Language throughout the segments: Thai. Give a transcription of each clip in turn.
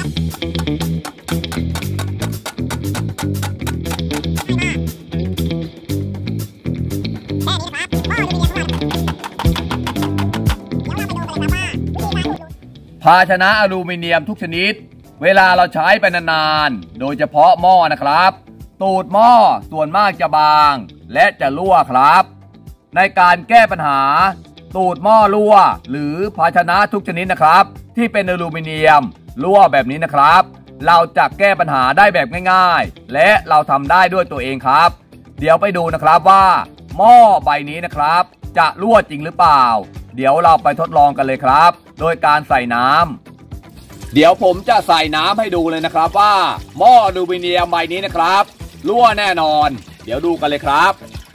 ภาชนะอลูมิเนียมทุกชนิดเวลาเราใช้ไปนานๆโดยเฉพาะหม้อนะครับตูดหม้อส่วนมากจะบางและจะรั่วครับในการแก้ปัญหาตูดหม้อรั่วหรือภาชนะทุกชนิดนะครับที่เป็นอลูมิเนียมรั่วแบบนี้นะครับเราจะแก้ปัญหาได้แบบง่ายๆและเราทำได้ด้วยตัวเองครับเดี๋ยวไปดูนะครับว่าหม้อใบนี้นะครับจะรั่วจริงหรือเปล่าเดี๋ยวเราไปทดลองกันเลยครับโดยการใส่น้ำเดี๋ยวผมจะใส่น้ำให้ดูเลยนะครับว่าหม้ออลูมิเนียมใบนี้นะครับรั่วแน่นอนเดี๋ยวดูกันเลยครับ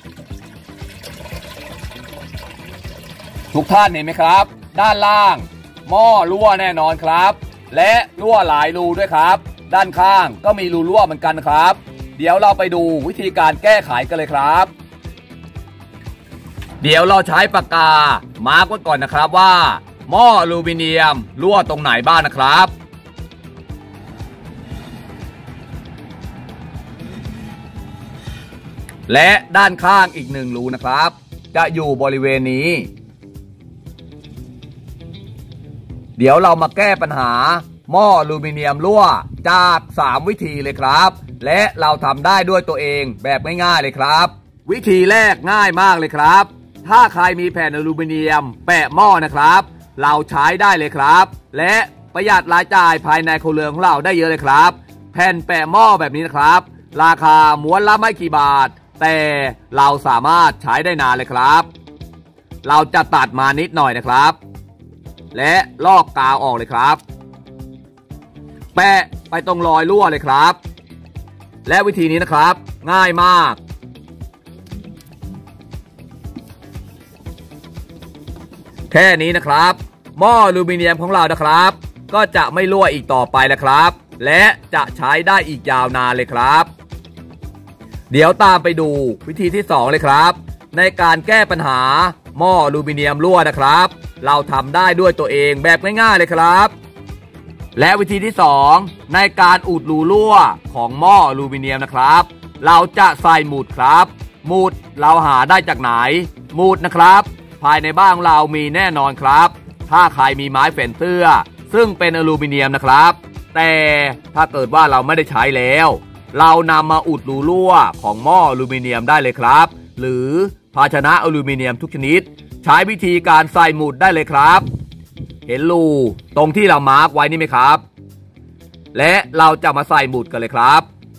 ทุกท่านเห็นไหมครับด้านล่างหม้อรั่วแน่นอนครับและรั่วหลายรูด้วยครับด้านข้างก็มีรูรั่วเหมือนกันครับเดี๋ยวเราไปดูวิธีการแก้ไขกันเลยครับเดี๋ยวเราใช้ปากกามาร์กไว้ก่อนนะครับว่าหม้ออลูมิเนียมรั่วตรงไหนบ้างนะครับและด้านข้างอีก1รูนะครับจะอยู่บริเวณนี้เดี๋ยวเรามาแก้ปัญหาหม้ออลูมิเนียมรั่วจาก3วิธีเลยครับและเราทำได้ด้วยตัวเองแบบง่ายๆเลยครับวิธีแรกง่ายมากเลยครับถ้าใครมีแผ่นอลูมิเนียมแปะหม้อนะครับเราใช้ได้เลยครับและประหยัดรายจ่ายภายในครัวเรือนของเราได้เยอะเลยครับแผ่นแปะหม้อแบบนี้นะครับราคาม้วนละไม่กี่บาทแต่เราสามารถใช้ได้นานเลยครับเราจะตัดมานิดหน่อยนะครับและลอกกาวออกเลยครับแปะไปตรงรอยรั่วเลยครับและวิธีนี้นะครับง่ายมากแค่นี้นะครับหม้ออลูมิเนียมของเรานะครับก็จะไม่รั่วอีกต่อไปแล้วครับและจะใช้ได้อีกยาวนานเลยครับเดี๋ยวตามไปดูวิธีที่2เลยครับในการแก้ปัญหาหม้ออลูมิเนียมรั่วนะครับเราทำได้ด้วยตัวเองแบบง่ายๆเลยครับและวิธีที่2ในการอุดรูรั่วของหม้ออลูมิเนียมนะครับเราจะใส่หมุดครับหมุดเราหาได้จากไหนหมุดนะครับภายในบ้านเรามีแน่นอนครับถ้าใครมีไม้แขวนเสื้อซึ่งเป็นอลูมิเนียมนะครับแต่ถ้าเกิดว่าเราไม่ได้ใช้แล้วเรานำมาอุดรูรั่วของหม้ออลูมิเนียมได้เลยครับหรือภาชนะอลูมิเนียมทุกชนิดใช้วิธีการใส่หมุดได้เลยครับเห็นรูตรงที่เรามาร์กไว้นี่ไหมครับและเราจะมาใส่หมุดกันเลยครับ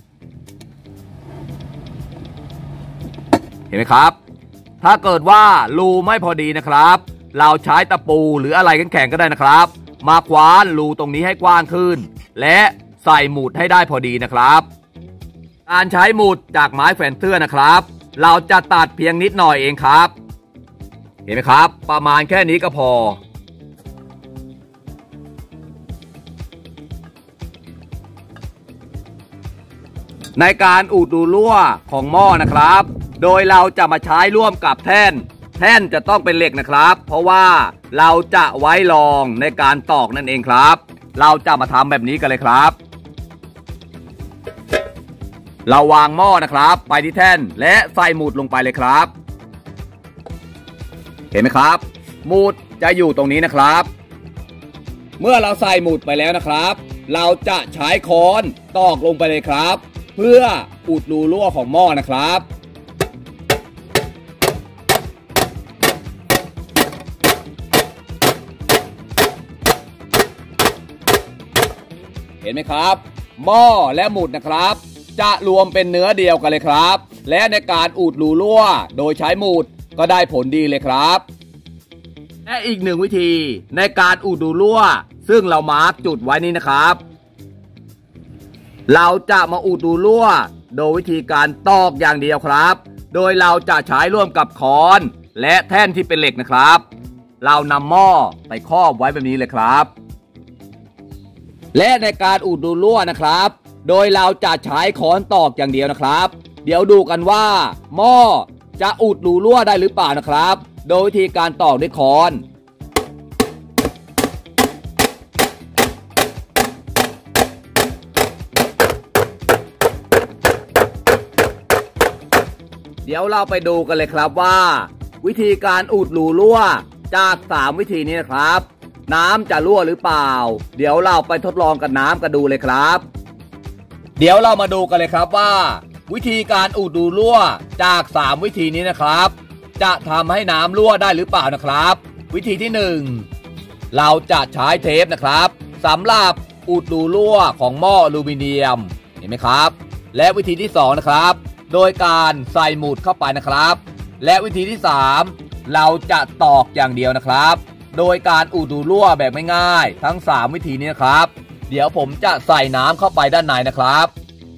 เห็นไหมครับถ้าเกิดว่ารูไม่พอดีนะครับเราใช้ตะปูหรืออะไรแข็งๆก็ได้นะครับมาคว้านรูตรงนี้ให้กว้างขึ้นและใส่หมุดให้ได้พอดีนะครับการใช้หมุดจากไม้แขวนเสื้อนะครับเราจะตัดเพียงนิดหน่อยเองครับเห็นไหมครับประมาณแค่นี้ก็พอในการอุดรูรั่วของหม้อนะครับโดยเราจะมาใช้ร่วมกับแท่นจะต้องเป็นเหล็กนะครับเพราะว่าเราจะไว้รองในการตอกนั่นเองครับเราจะมาทำแบบนี้กันเลยครับเราวางหม้อนะครับไปที่แท่นและใส่หมุดลงไปเลยครับเห็นไหมครับหมุดจะอยู่ตรงนี้นะครับเมื่อเราใส่หมุดไปแล้วนะครับเราจะใช้ค้อนตอกลงไปเลยครับเพื่ออุดรูรั่วของหม้อนะครับเห็นไหมครับหม้อและหมุดนะครับจะรวมเป็นเนื้อเดียวกันเลยครับและในการอุดรูรั่วโดยใช้หมุดก็ได้ผลดีเลยครับและอีก1วิธีในการอุดรูรั่วซึ่งเรามาร์กจุดไว้นี้นะครับเราจะมาอุดรูรั่วโดยวิธีการตอกอย่างเดียวครับโดยเราจะใช้ร่วมกับค้อนและแท่นที่เป็นเหล็กนะครับเรานำหม้อไปครอบไว้แบบนี้เลยครับและในการอุดรูรั่วนะครับโดยเราจะใช้ค้อนตอกอย่างเดียวนะครับเดี๋ยวดูกันว่าหม้อจะอุดรูรั่วได้หรือเปล่านะครับโดยวิธีการตอกด้วยค้อน เเดี๋ยวเราไปดูกันเลยครับว่าวิธีการอุดรูรั่วจาก3วิธีนี้นะครับน้ำจะรั่วหรือเปล่าเดี๋ยวเราไปทดลองกับน้ำกันดูเลยครับเดี๋ยวเรามาดูกันเลยครับว่าวิธีการอุดรูรั่วจาก3วิธีนี้นะครับจะทำให้น้ำรั่วได้หรือเปล่านะครับวิธีที่1เราจะใช้เทปนะครับสำหรับอุดรูรั่วของหม้ออลูมิเนียมเห็นไหมครับและวิธีที่2นะครับโดยการใส่หมุดเข้าไปนะครับและวิธีที่3เราจะตอกอย่างเดียวนะครับโดยการอุดรูรั่วแบบง่ายๆทั้ง3วิธีนี้นะครับเดี๋ยวผมจะใส่น้ำเข้าไปด้านในนะครับ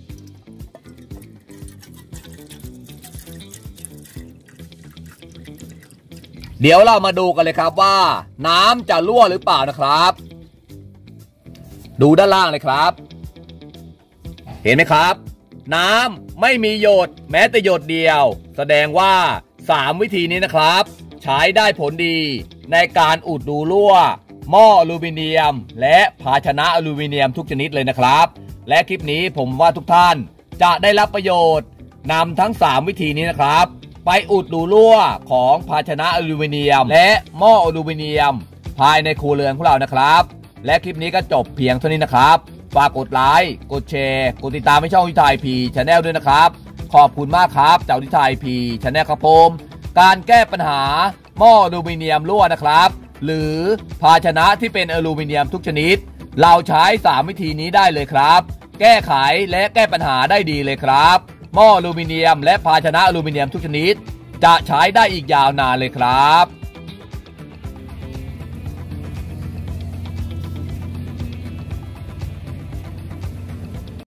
เดี๋ยวเรามาดูกันเลยครับว่าน้ำจะรั่วหรือเปล่านะครับดูด้านล่างเลยครับเห็นไหมครับน้ำไม่มีหยดแม้แต่หยดเดียวแสดงว่า3วิธีนี้นะครับใช้ได้ผลดีในการอุดรูรั่วหม้ออลูมิเนียมและภาชนะอลูมิเนียมทุกชนิดเลยนะครับและคลิปนี้ผมว่าทุกท่านจะได้รับประโยชน์นำทั้ง3วิธีนี้นะครับไปอุดรูรั่วของภาชนะอลูมิเนียมและหม้ออลูมิเนียมภายในครัวเรือนของเรานะครับและคลิปนี้ก็จบเพียงเท่านี้นะครับฝากกดไลค์กดแชร์กดติดตามให้ช่องวิทยพีชาแนลด้วยนะครับขอบคุณมากครับจากวิทยพีชาแนลครับผมการแก้ปัญหาหม้ออลูมิเนียมรั่วนะครับหรือภาชนะที่เป็นอลูมิเนียมทุกชนิดเราใช้3วิธีนี้ได้เลยครับแก้ไขและแก้ปัญหาได้ดีเลยครับหม้ออลูมิเนียมและภาชนะอลูมิเนียมทุกชนิดจะใช้ได้อีกยาวนานเลยครับ